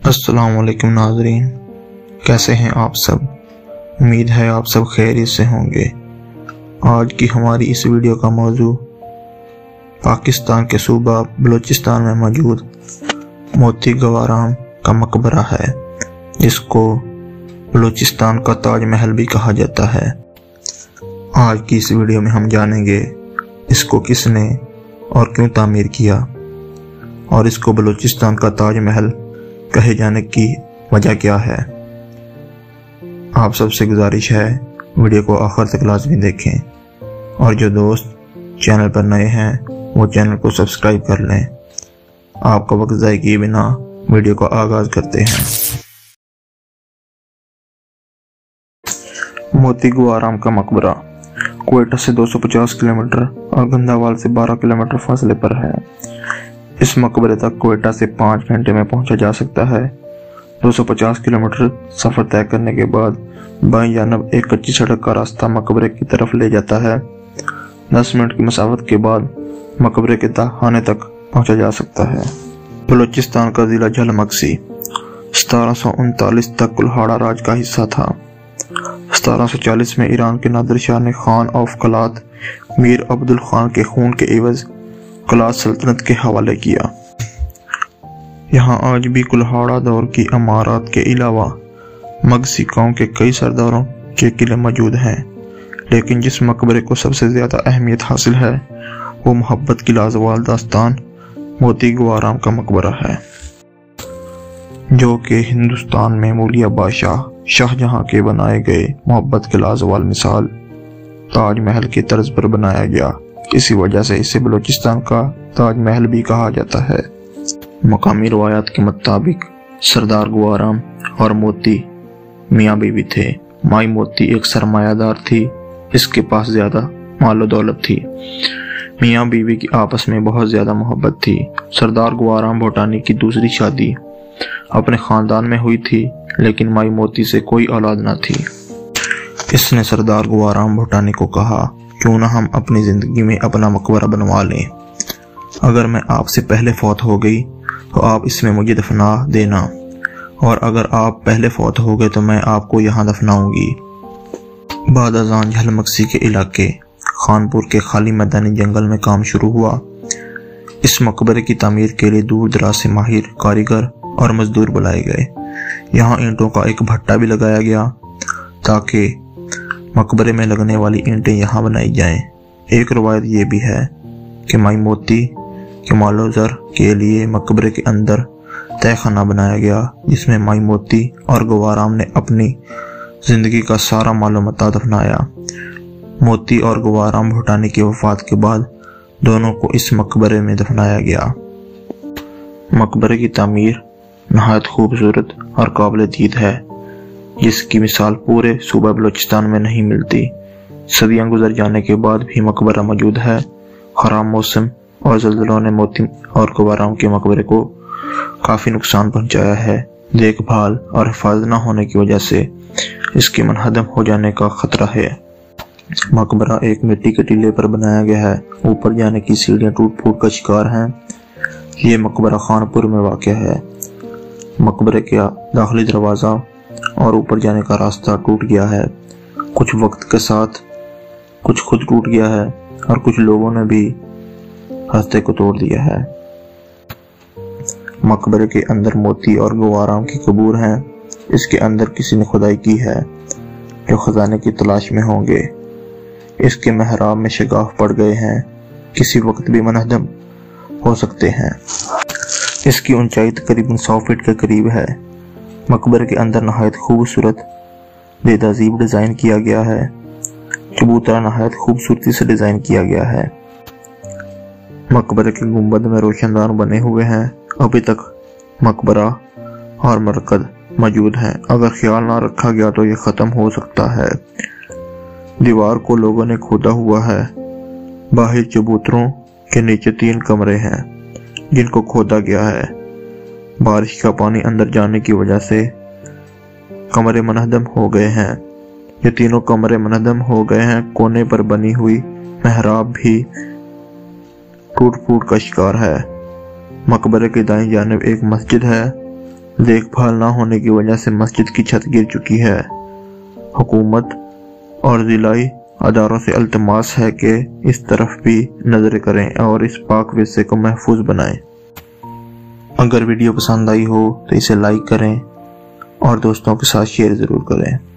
अस्सलाम वालेकुम नाज़रीन, कैसे हैं आप सब। उम्मीद है आप सब खैरियत से होंगे। आज की हमारी इस वीडियो का मौजू पाकिस्तान के सूबा बलूचिस्तान में मौजूद मोती गवाराम का मकबरा है, जिसको बलूचिस्तान का ताज महल भी कहा जाता है। आज की इस वीडियो में हम जानेंगे इसको किसने और क्यों तामीर किया और इसको बलूचिस्तान का ताज महल कहे जाने की वजह क्या है। आप सबसे गुजारिश है वीडियो को आखिर तक लाजमी देखें और जो दोस्त चैनल पर नए हैं वो चैनल को सब्सक्राइब कर लें। आपका वक्त ज़ाया किए बिना वीडियो का आगाज करते हैं। मोती गवाराम का मकबरा क्वेटा से 250 किलोमीटर और गंदावाल से 12 किलोमीटर फासले पर है। इस मकबरे तक क्वेटा से 5 घंटे में पहुंचा जा सकता है। 250 किलोमीटर सफर तय करने के बाद बाईं जानब एक कच्ची सड़क का रास्ता मकबरे की तरफ ले जाता है। 10 मिनट की मसाफत के बाद मकबरे के तहाने तक पहुंचा जा सकता है। बलूचिस्तान का जिला झलमक्सी 1739 तक कुल्हाड़ा राज का हिस्सा था। 1740 में ईरान के नादिर शाह ने खान ऑफ कलात मीर अब्दुल खान के खून के एवज कलात सल्तनत के हवाले किया। यहाँ आज भी कुल्हाड़ा दौर की इमारत के अलावा मगसी कौम के कई सरदारों के किले मौजूद हैं, लेकिन जिस मकबरे को सबसे ज्यादा अहमियत हासिल है वो मोहब्बत की लाजवाल दास्तान मोती गवाराम का मकबरा है, जो कि हिंदुस्तान में मौलिया बादशाह शाहजहां के बनाए गए मोहब्बत के लाजवाल मिसाल ताज महल के तर्ज पर बनाया गया। इसी वजह से इसे बलूचिस्तान का ताज महल भी कहा जाता है। मकामी रवायात के मुताबिक सरदार गवाराम और मोती मियाँ बीवी थे। माई मोती एक सरमायादार थी, इसके पास ज्यादा मालो दौलत थी। मियाँ बीवी की आपस में बहुत ज्यादा मोहब्बत थी। सरदार गवाराम भूटानी की दूसरी शादी अपने खानदान में हुई थी, लेकिन माई मोती से कोई औलाद न थी। इसने सरदार गवाराम भूटानी को कहा, क्यों ना हम अपनी जिंदगी में अपना मकबरा बनवा लें। अगर मैं आपसे पहले फौत हो गई तो आप इसमें मुझे दफना देना, और अगर आप पहले फौत हो गए तो मैं आपको यहाँ दफनाऊंगी। बाद अज़ान झलमक्सी के इलाके खानपुर के खाली मैदानी जंगल में काम शुरू हुआ। इस मकबरे की तामीर के लिए दूर दराज से माहिर कारीगर और मजदूर बुलाए गए। यहाँ ईंटों का एक भट्टा भी लगाया गया ताकि मकबरे में लगने वाली ईंटें यहाँ बनाई जाएं। एक रवायत ये भी है कि माई मोती के मालो ज़र के लिए मकबरे के अंदर तहखाना बनाया गया, जिसमें माई मोती और गवाराम ने अपनी जिंदगी का सारा मालो मता दफनाया। मोती और गवाराम भूटानी की वफात के बाद दोनों को इस मकबरे में दफनाया गया। मकबरे की तामीर नहायत खूबसूरत और काबिल दीद है, जिसकी मिसाल पूरे सूबा बलूचिस्तान में नहीं मिलती। सदियां गुजर जाने के बाद भी मकबरा मौजूद है। खराब मौसम और ज़ल्ज़लों ने मोती और गवाराम के मकबरे को काफी नुकसान पहुंचाया है। देखभाल और हिफाजत न होने की वजह से इसके मनहदम हो जाने का खतरा है। मकबरा एक मिट्टी के टीले पर बनाया गया है। ऊपर जाने की सीढ़ियां टूट फूट का शिकार हैं। ये मकबरा खानपुर में वाक़या है। मकबरे का दाखिली दरवाजा और ऊपर जाने का रास्ता टूट गया है। कुछ वक्त के साथ कुछ खुद टूट गया है और कुछ लोगों ने भी रास्ते को तोड़ दिया है। मकबरे के अंदर मोती और गवाराम की कबूर हैं। इसके अंदर किसी ने खुदाई की है जो खजाने की तलाश में होंगे। इसके महराब में शगाफ पड़ गए हैं, किसी वक्त भी मनहदम हो सकते हैं। इसकी ऊंचाई तकरीबन 100 फीट के करीब है। मकबरे के अंदर नहायत खूबसूरत बेतज़ीब डिजाइन किया गया है। चबूतरा नहायत खूबसूरती से डिजाइन किया गया है। मकबरे के गुंबद में रोशनदान बने हुए हैं। अभी तक मकबरा और मरकज मौजूद हैं। अगर ख्याल ना रखा गया तो ये खत्म हो सकता है। दीवार को लोगों ने खोदा हुआ है। बाहर चबूतरों के नीचे 3 कमरे हैं जिनको खोदा गया है। बारिश का पानी अंदर जाने की वजह से कमरे मनहदम हो गए हैं। ये तीनों कमरे मनहदम हो गए हैं। कोने पर बनी हुई मेहराब भी टूट फूट का शिकार है। मकबरे के दाईं जानिब एक मस्जिद है دیکھ بھال نہ ہونے کی وجہ سے مسجد کی چھت گر چکی ہے۔ حکومت اور ضلعی اداروں سے التماس ہے کہ اس طرف بھی نظر کریں اور اس پاک ورثے کو محفوظ بنائیں۔ اگر ویڈیو پسند آئی ہو تو اسے لائک کریں اور دوستوں کے ساتھ شیئر ضرور کریں۔